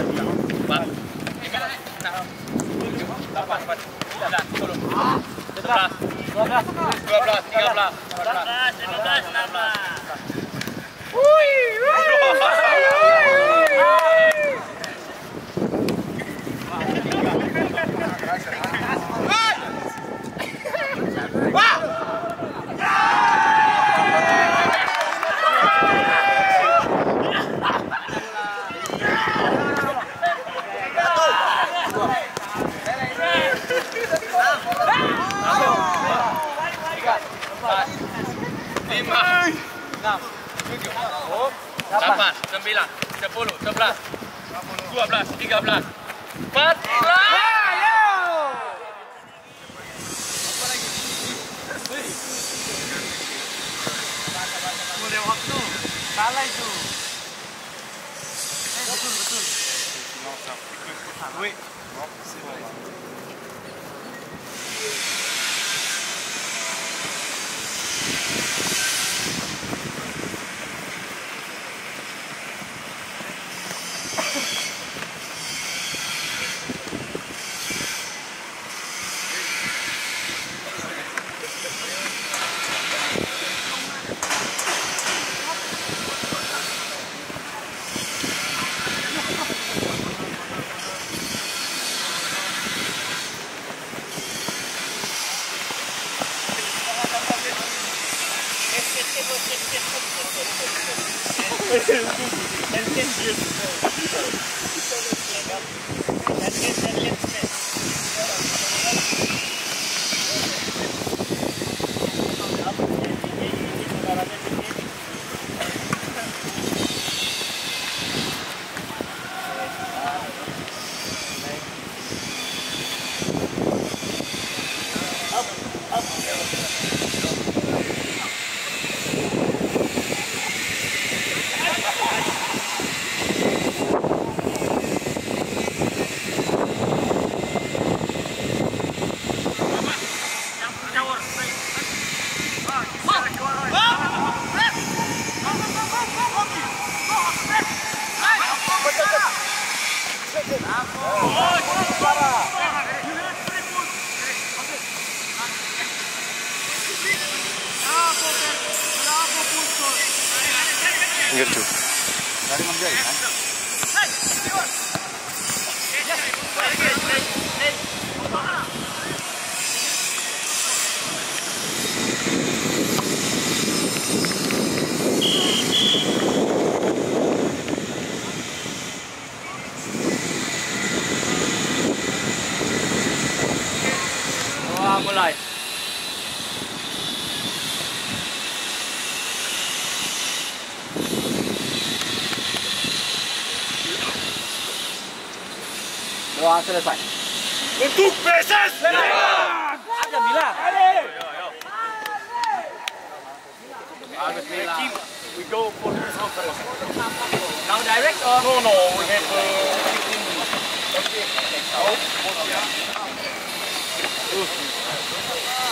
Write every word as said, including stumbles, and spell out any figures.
Empat, lima, enam, tujuh, lapan, sembilan, sepuluh, sebelas, dua belas, dua belas, tiga belas, empat belas, lima belas, enam belas. Lima, enam, tujuh, lapan, sembilan, sepuluh, sebelas, dua belas, tiga belas, empat belas. Boleh waktu. Salah itu. Eh betul betul. Wait. Gitu. Dari menjadi kan? Wah, mulai. Doa selesai. Untuk Peses Lewat. Ada bilang. Agus bilang. We go for this conference. Now direct or? No, no, we have uh, fifteen minutes. Okay.